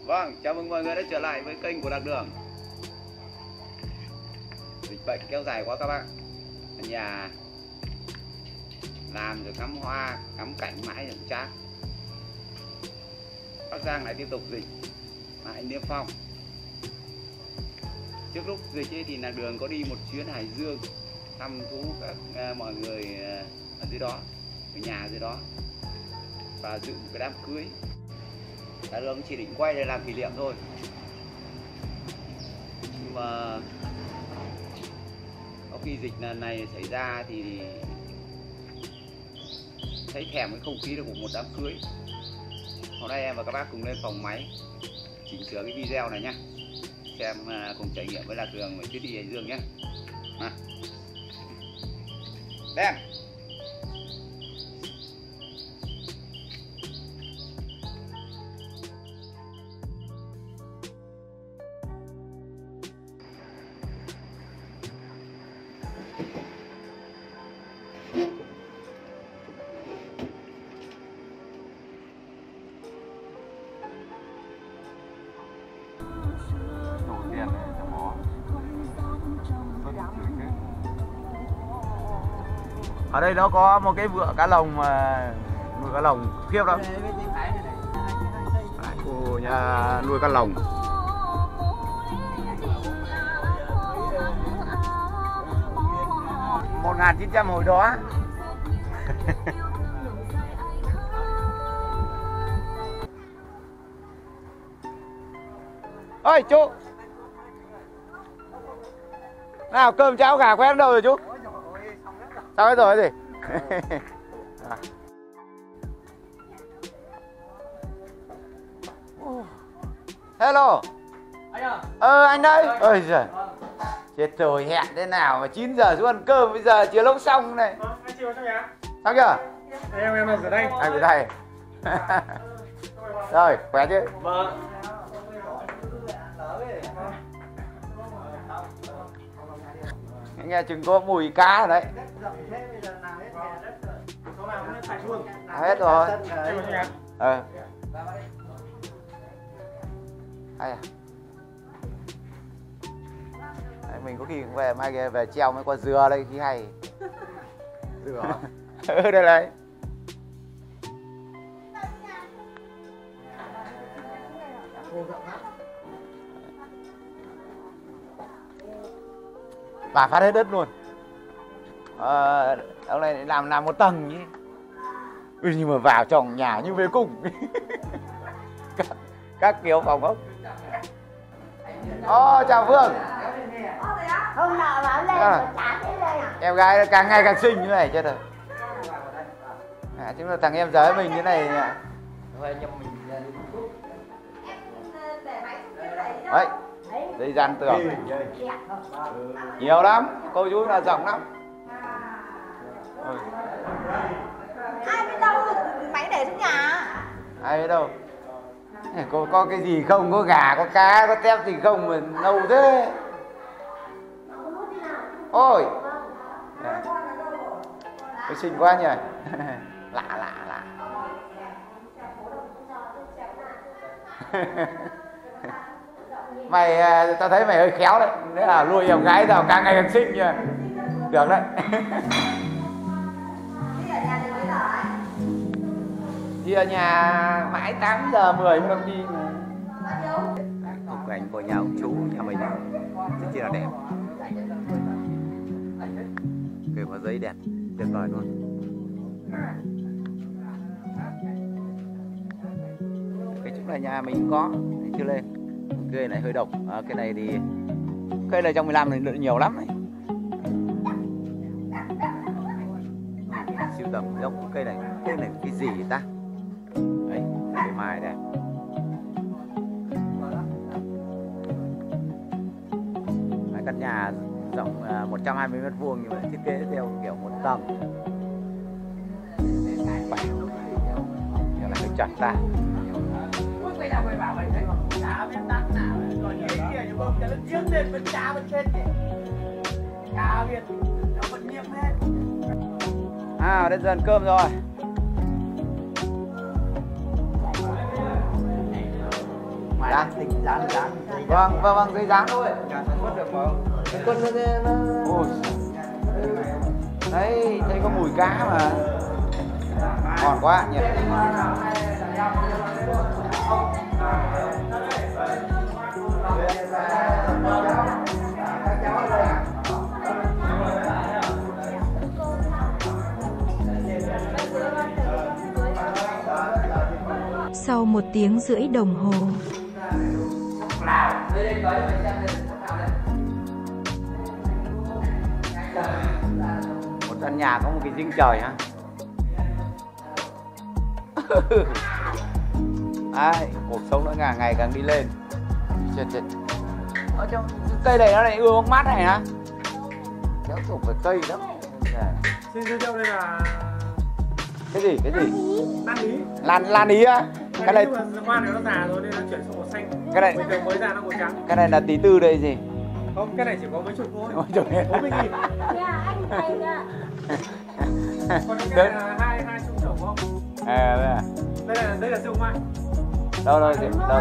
Vâng, chào mừng mọi người đã trở lại với kênh của Lạc Đường. Dịch bệnh kéo dài quá các bạn. Ở nhà làm rồi ngắm hoa, ngắm cảnh mãi cũng chán. Bắc Giang lại tiếp tục dịch, lại Niêm Phong. Trước lúc dịch ấy thì Lạc Đường có đi một chuyến Hải Dương thăm thú các mọi người ở dưới đó, ở nhà dưới đó, và dự một cái đám cưới. Lạc Đường chỉ định quay để làm kỷ niệm thôi, nhưng mà có khi dịch lần này xảy ra thì thấy thèm cái không khí của một đám cưới. Hôm nay em và các bác cùng lên phòng máy chỉnh sửa cái video này nhé, xem cùng trải nghiệm với Lạc Đường về chuyến đi Hải Dương nhé. Đen ở đây nó có một cái vựa cá lồng mà nuôi cá lồng khiếp lắm. Khu nhà nuôi cá lồng. Một 1900 hồi đó. Ơi chú, nào cơm cháo gà quen đâu rồi chú? Sao hết rồi gì? Hello. Anh đây. Ôi giời. Chết rồi, hẹn thế nào mà 9 giờ xuống ăn cơm, bây giờ chưa lúc xong này. Anh chưa trong nhà. Xong chưa? Em ở đây. Anh ở đây. Rồi, khỏe chứ? Vâng. Nghe chừng có mùi cá ở đấy. Hết rồi. Hay à? Đấy, mình có khi cũng về mai về treo mấy con dừa đây khi hay. Dừa. Đây này. Bà phát hết đất luôn. Ông này làm một tầng nhỉ. Nhưng mà vào trong nhà như về cung. các kiểu phòng ốc. Chào Phương. Hôm nọ bảo lên mà chán thế đây. Em gái càng ngày càng xinh như này chết rồi. Chứ là thằng em giới mình như này nhỉ. Đấy, dây dàn tường nhiều lắm, cô chú là rộng lắm. Ai biết đâu máy để trong nhà. Ai biết đâu. Có cái gì không, có gà, có cá, có tép gì không mà lâu thế. Ôi cái xinh quá nhỉ. Lạ. Mày, tao thấy mày hơi khéo đấy. Thế là nuôi em gái tao càng ngày càng xinh nha. Được đấy. Đi ở nhà mãi 8 giờ 10 mới đi. Khung cảnh của nhà ông chú nhà mình rất chi là đẹp. Kể có giấy đẹp tuyệt vời luôn. Cái chỗ này nhà mình có chưa lên. Cây này hơi độc. Cái này thì cây này trong 15 này nhiều lắm này. Siêu tầm giống cây này. Cây này cái gì ta? Đấy, cây mai đây. Căn nhà rộng 120 m² nhưng mà thiết kế theo kiểu một tầng. Cái này hơi chặt ta. Đến giờ ăn cơm rồi. Dán. Vâng, dây dán thôi. Quất được không? Quất nó. Ôi. Đấy, thấy có mùi cá mà. Ngon quá nhỉ. Sau 1 tiếng rưỡi đồng hồ. Một căn nhà có một cái giếng trời ha. Ai, cuộc sống nó ngày càng đi lên. Chết. Ở trong cây này nó lại ưa bóng mát này hả? Kéo tục về cây lắm. Xin giới thiệu đây là Cái gì? lan ý. Lan ý á? Cái này hoa này nó già rồi nên nó chuyển sang màu xanh. Cái này bây giờ mới ra nó màu trắng. Cái này là tí tư đây gì? Không, cái này chỉ có mấy chục thôi. 40.000. Nhà anh thầy ạ. Còn cái này là hai chục triệu không? Đây là siêu mai. Đâu. Đây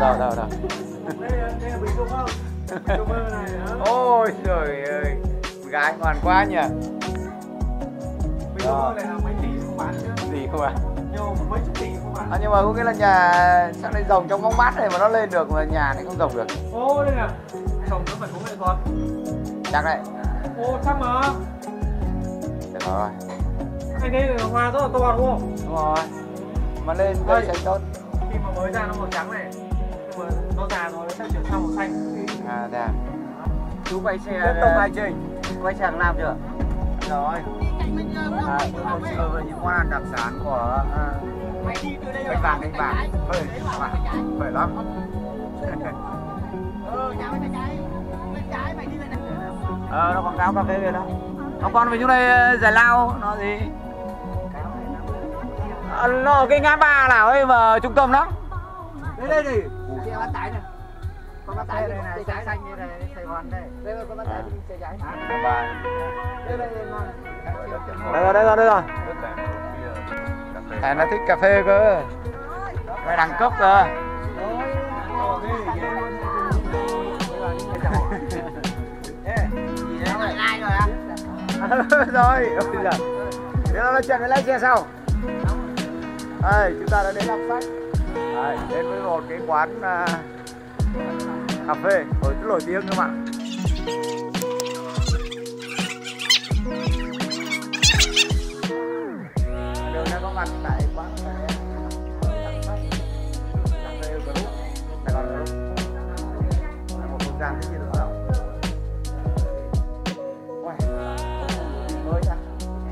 là bình dung không? Bình dung này nữa. Ôi trời ơi, gái ngoan quá nhỉ. Bình dung này là mấy tỷ không bán chứ? Gì không ạ? Nhiều mấy chục tỷ không bán. Nhưng mà có nghĩa là nhà sao lại rồng trong bóng mát này mà nó lên được mà nhà này không rồng được. Ô đây là trồng nó phải có nghệ thuật. Chắc đấy. Ô chắc mà. Được rồi. Anh đây là hoa rất là to đúng không? Đúng rồi. Mà lên cây xanh tốt. Khi mà mới ra nó màu trắng này, nhưng mà nó già rồi nó sẽ chuyển sang màu xanh. À thế à. Chú quay xe tiếp tục hành trình. Quay xe làm chưa? Rồi. Một trưa với những món ăn đặc sản của Bạch Vàng Đánh Bạc. Khỏe lắm. Nó quảng cáo cà phê kìa đó. Ông con về chỗ đây giải lao nó gì? Nó ở cái ngã ba nào ấy mà trung tâm đó. Đây đi. Xe bán tải này. Con bán tải đây này, trái xanh như này, Sài Gòn đây. Đây là con bán tải đi xe trái. Đây rồi. À, nó thích cà phê cơ. Phải đẳng cấp cơ. Rồi, ôi giời. Thế nó nói chuyện với lái xe sau. Đây, chúng ta đã đến đọc sách. Đây, đến với một cái quán cà phê rất nổi tiếng các bạn. Đường đang có mặt tại quán cà phê Group, Sài Gòn Group. Là một không gian rất chi nữa. Mới ra.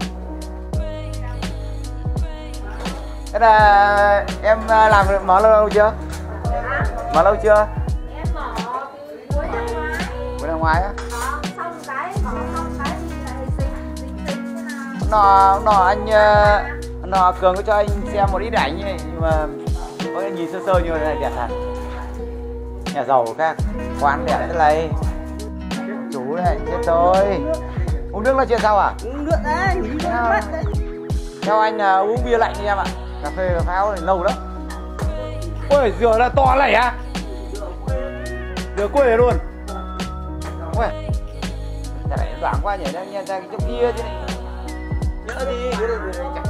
Thế là em làm mở lâu chưa? Mở lâu chưa? Em mở cuối năm ngoái. Cuối năm ngoái á? Xong cái mở xong cái thì lại dịch thế nào? Nó Cường có cho anh xem một ít ảnh ấy, nhưng mà có nhìn sơ sơ như thế này đẹp thật. Nhà giàu khác, quán đẹp thế này. Chú này, chết rồi. Uống nước nói chuyện sao à? Uống nước đấy, Theo anh uống bia lạnh đi em ạ. Cà phê cà pháo này lâu lắm. Ôi dừa là to này hả? Dừa quê luôn. Ôi. Cái này đoạn quá nhỉ, đang nhìn ra cái chỗ kia chứ này. Nhớ đi, đưa đây chạy.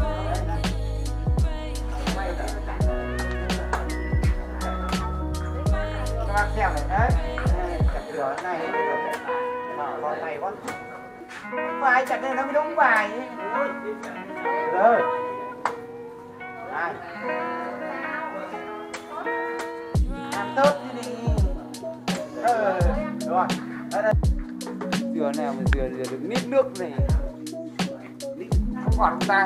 Các bác xem này đấy. Chặt dừa này có tay quá. Bài chặt này nó mới đúng bài ấy. Rồi. Đây. Làm tốt đi đi. Rồi. Đây. Dừa nào mà dừa được nít nước này. Không ngọt không ta?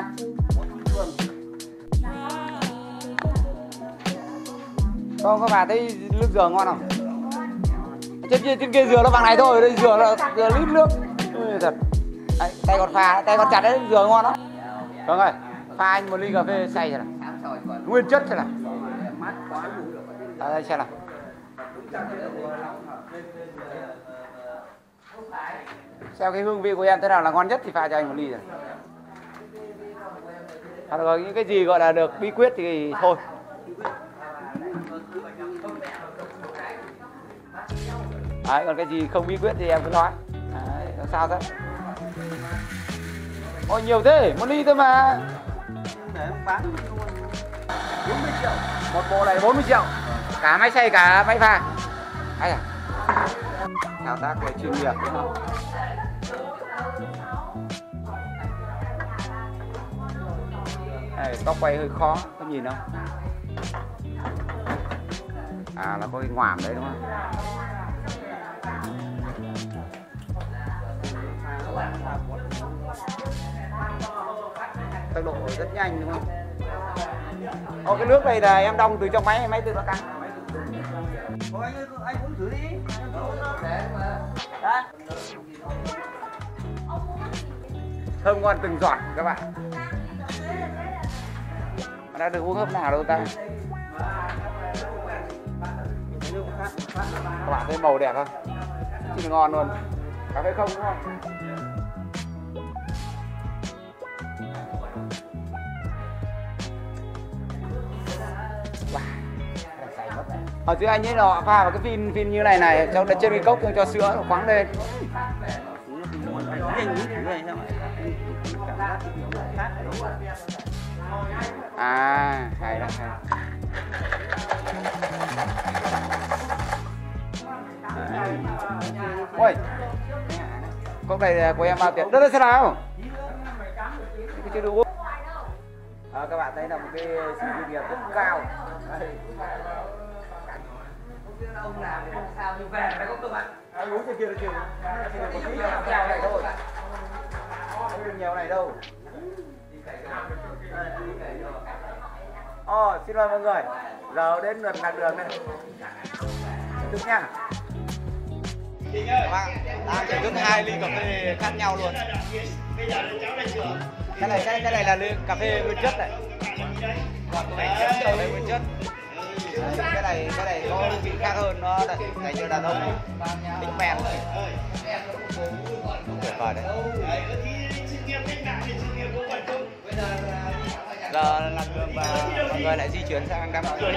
Không, các bà thấy nước dừa ngon không? Trên kia dừa nó bằng này thôi, đây dừa lít nước. Ôi thật. Đấy, tay còn phà, tay còn chặt đấy, dừa ngon đó. Vâng ơi, pha anh một ly cà phê xay xem nào. Nguyên chất xem nào. Đây xem nào. Xem cái hương vị của em thế nào là ngon nhất thì pha cho anh một ly rồi. Còn những cái gì gọi là được bí quyết thì thôi. Đấy, còn cái gì không bí quyết thì em cứ nói. Đấy, làm sao thế? Ôi nhiều thế, 1 ly thôi mà. Để bán 40 triệu. Một bộ này 40 triệu. Cả máy xay cả máy pha. Hay à? Thao tác về chuyên nghiệp đúng không? Này, tóc quay hơi khó, có nhìn không? À là có cái ngoảm đấy đúng không? Tốc độ rất nhanh đúng không? Ô, cái nước này là em đong từ trong máy hay máy tự nó căng? Thôi anh uống thử đi. Đấy. Thơm ngon từng giọt các bạn. Mà đã được uống hớp nào đâu ta? Các bạn thấy màu đẹp không? Rất là ngon luôn. Cà phê không đúng không? Ở dưới anh ấy nó pha vào cái phin như này này, trong trên cái cốc cho sữa nó khoáng lên. À, hay đó, hay. Ôi, cốc này của em bao tiền? Đây xem nào. Cái chưa đủ. Các bạn thấy là một cái sự chuyên nghiệp rất cao. Đây. Ông làm thì không sao, nhưng về phải có cơ bản. Uống trên kia được chưa? Chỉ được một tí nhiều này thôi. Không được nhiều này đâu. Xin mời mọi người. Giờ đến lượt Lạc Đường này. Thức nha. Các bạn đang thưởng thức 2 ly cà phê khác nhau luôn. Cái này là ly cà phê nguyên chất này. Còn cái này nguyên chất. Cái này có vị khác hơn, nó dành cho đàn ông tính men tuyệt vời đấy. Giờ Lạc Đường và mọi người lại di chuyển sang đám cưới.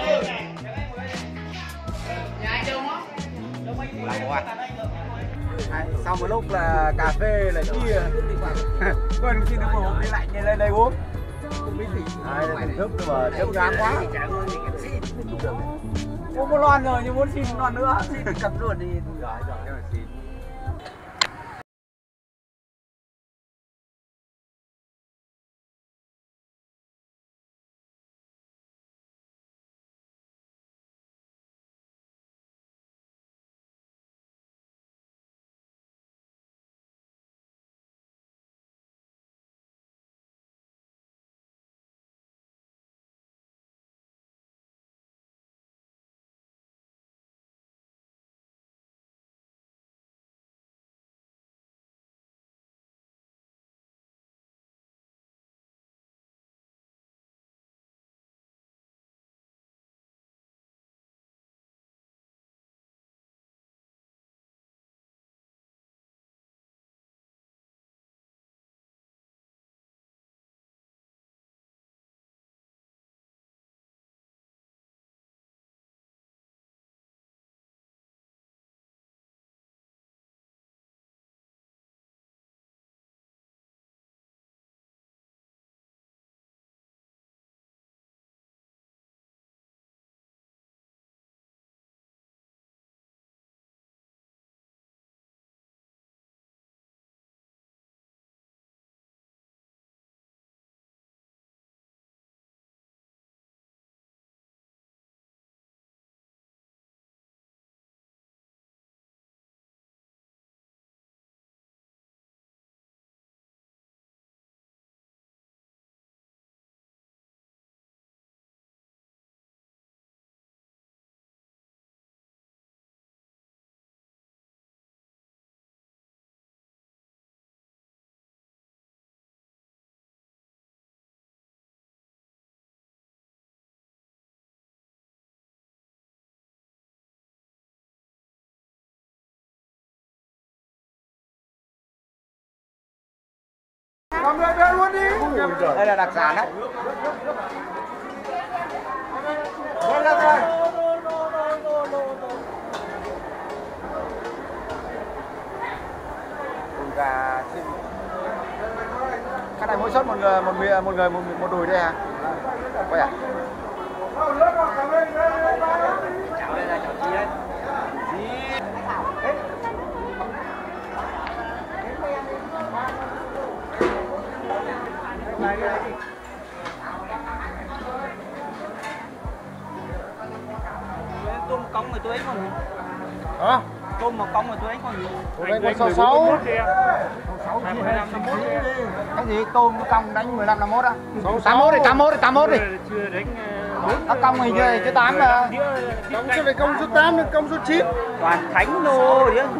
Sau một lúc là cà phê là chia quên xin nước một đi lạnh như lên đây uống. Thưởng thức mà chấm ngán quá. Uống một lon rồi nhưng muốn xin một lon nữa. Xin cặp luôn đi. Rồi. Mọi người về luôn đi. Đây là đặc sản đấy. Đây là Cái này mỗi suất một đùi đây hả? Quay à? Chảo đây là chảo chi đấy. Tôm cong mà tôi ấy còn gì? Hả? Tôm mà cong mà tôi ấy còn gì? Đây có 66. Cái gì tôm cong đánh 15 51 á? 81 đi. Chưa đánh Nó cong thì chưa 8 mà. Cong sẽ phải công số 8 được công số 9. toàn thánh đồ đấy.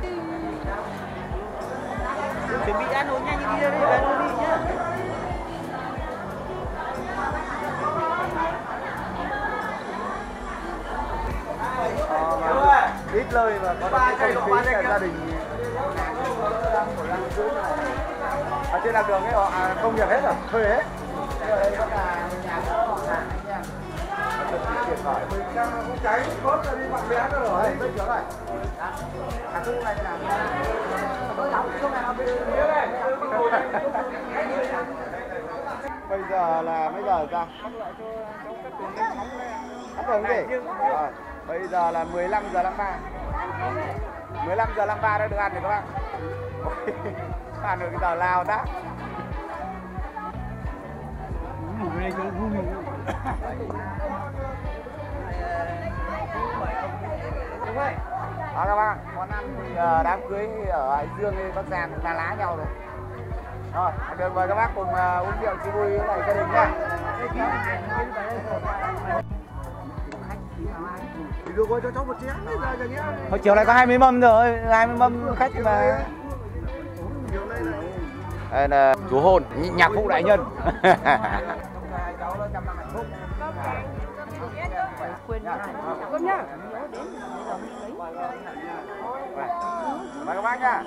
Chuẩn bị ăn uống nhanh đi ra đây về luôn đi nhá. Ít lời mà có cái không khí là gia đình ở trên làm đường ấy họ công việc hết rồi, thuê hết. Ở đây vẫn là nhà của họ hàng anh em. Chuẩn bị chuyển khỏi. Mình đang cũng cháy bớt ra đi bạn bé nữa rồi. Đấy, bây giờ này. Cả thứ này nào. Bây giờ là mấy giờ ra? Bắt đầu gì? Rồi, bây giờ là 15 giờ 53. 15 giờ 53 đã được ăn rồi các bạn. Ăn được cái giờ lao đã. Đó các bạn, món ăn thì đám cưới ở Hải Dương hay Bắc Giang cũng lá nhau rồi. Rồi, được mời các bác cùng uống rượu chia vui với lại gia đình nha. Được rồi, cho cháu một chén. Hồi chiều này có 20 mâm rồi, 20 mâm khách mà. Đây là chú hôn, nhạc phụ đại nhân. Mời các bác nha.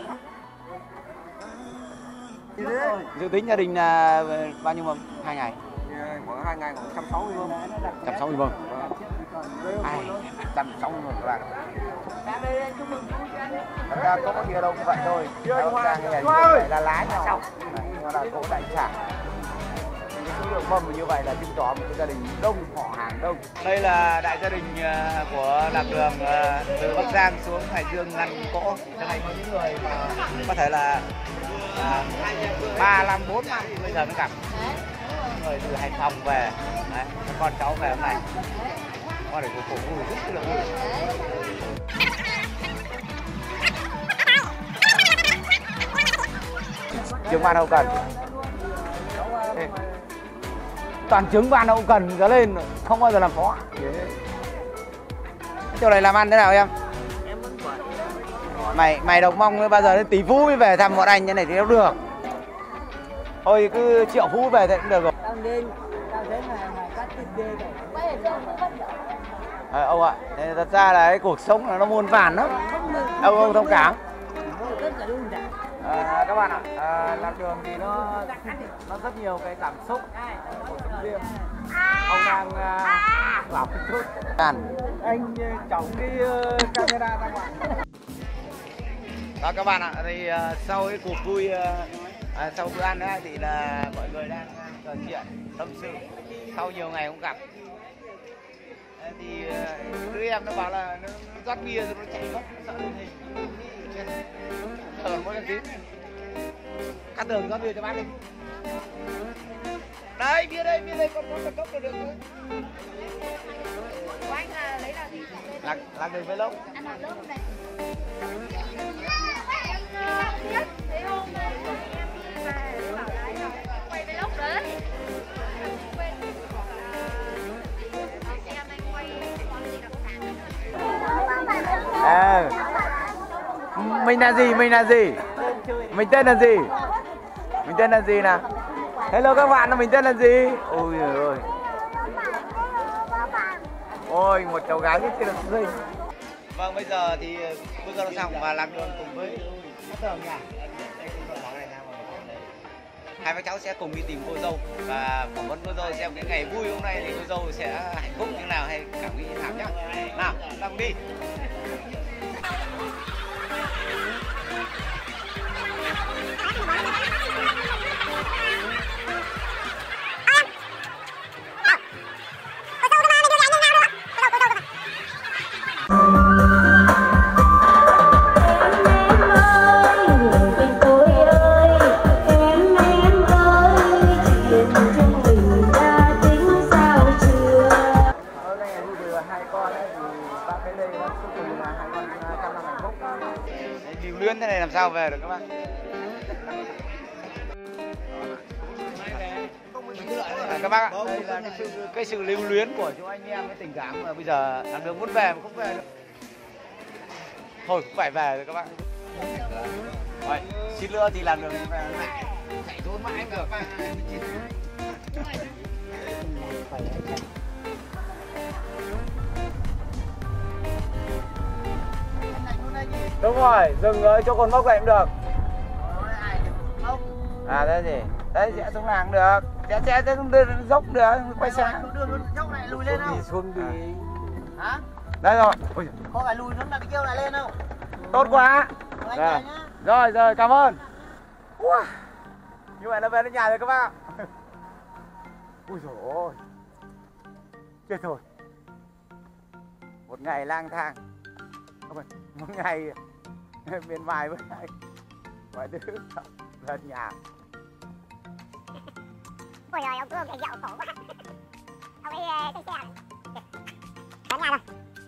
Dự tính gia đình là bao nhiêu mâm? 2 ngày? Khoảng 2 ngày khoảng 160 mâm. 160 mâm. 160 mâm các bạn. Thật ra có một kia đâu cũng vậy thôi. Đâu ra cái này là lái nhau. Nó là cỗ đại sản. Số lượng mâm như vậy là chứng tỏ một cái gia đình đông, họ hàng đông. Đây là đại gia đình của Lạc Đường từ Bắc Giang xuống Hải Dương ngăn cỗ. Trong này có những người mà có thể là 3 năm 4 năm bây giờ mới gặp. Người từ Hải Phòng về, đấy, con cháu về hôm nay. Con để cổ vui, rất là vui. Trứng ban hậu cần. Toàn trứng ban hậu cần trở lên, không bao giờ làm phó. Chỗ này làm ăn thế nào em? Mày độc mong bao giờ đến tỷ phú mới về thăm bọn anh như này thì đâu được. Thôi cứ triệu phú về thì cũng được rồi. Ông ạ, thật ra là cái cuộc sống nó muôn vàn lắm. Ông thông cảm. Các bạn ạ, Lạc Đường thì nó rất nhiều cái cảm xúc cuộc sống riêng. Ông đang làm một chút. Anh chống cái camera ra ngoài. Đó các bạn ạ, thì sau cái cuộc vui, sau bữa ăn ấy, thì là mọi người đang trò chuyện, tâm sự sau nhiều ngày không gặp. Thì đứa em nó bảo là nó rót bia rồi nó chạy mất, sợ cái gì. Thở mỗi lần tí. Cắt đường rót bia cho bác đi. Đây, bia đây, con cốc là được thôi. Của anh là lấy là gì? Lạc Đường với lốc. Ăn là lốc này. Em biết, thấy hôm nay em đi về bảo là anh quay vlog đấy. Quên bảo là xem anh quay món gì đặc sản. Mình là gì? Mình tên là gì nào? Hello các bạn, mình tên là gì? Ôi giời ơi. Ôi, một cháu gái rất là xinh. Vâng, bây giờ thì cô dâu đã xong và Lạc Đường cùng với các tường nhà. Hai bác cháu sẽ cùng đi tìm cô dâu và phỏng vấn cô dâu xem cái ngày vui hôm nay thì cô dâu sẽ hạnh phúc như nào hay cảm nghĩ như nào nhá. Nào, làm đi. lưu luyến thế này làm sao về được các bác. Các bác ạ, đây là cái sự lưu luyến của chúng anh em, cái tình cảm mà bây giờ làm đường muốn về mà không về được. Thôi cũng phải về rồi các bác. Rồi, xin nữa thì làm đường về lại chạy trốn mãi được. Đúng rồi, dừng ở chỗ cột mốc này cũng được. À thế gì? Đấy sẽ xuống làng được. Sẽ dốc được, quay xe. Đường dốc này lùi lên không? Xuống đi. Hả? Đây rồi. Có phải lùi xuống là cái kêu lại lên không? Tốt quá. Rồi. Rồi, cảm ơn. Wow. Như vậy là về đến nhà rồi các bác ạ. Ui dồi ôi. Chết rồi. Một ngày lang thang. Một ngày miền ngoài với mọi thứ lên nhà. Ôi giời, ông cứ cái dạo khổ quá. Ông ấy xây xe này. Đến nhà rồi.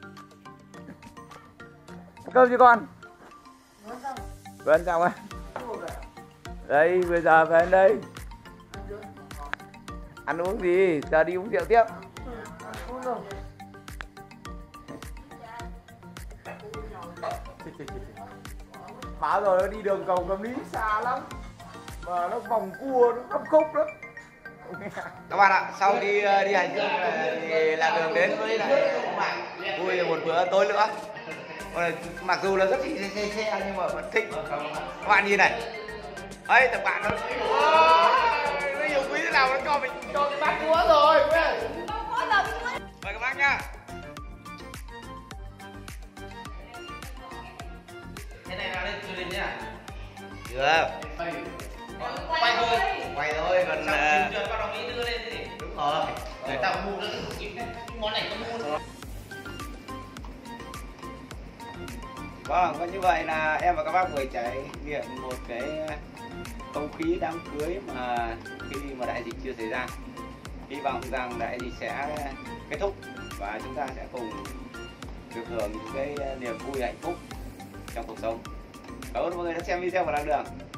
Cơm chưa con? Vẫn xong rồi. Đây, bây giờ về đây. Ăn uống gì? Giờ đi uống rượu tiếp. Báo rồi nó đi đường cầu Cẩm Lý xa lắm. Mà nó vòng cua, nó gấp khúc lắm. Các bạn ạ, sau khi đi hành hương thì là đường đến với lại vui một bữa tối nữa. Mặc dù là rất thích xe nhưng mà vẫn thích. Các bạn nhìn này. Ấy, thằng bạn nó nhiều quý thế nào nó cho mình cho cái bát cua rồi. Mời các bác nhá. Thế này là lên chưa lên nhá. Chưa. Quay thôi còn chưa có đồng ý đưa lên thế. Đúng rồi. Người ta mua cái món này có mua. Vâng, và như vậy là em và các bác vừa trải nghiệm một cái không khí đám cưới mà khi mà đại dịch chưa xảy ra. Hy vọng rằng đại dịch sẽ kết thúc và chúng ta sẽ cùng được hưởng những cái niềm vui hạnh phúc trong cuộc sống. Cảm ơn mọi người đã xem video và lạc đường.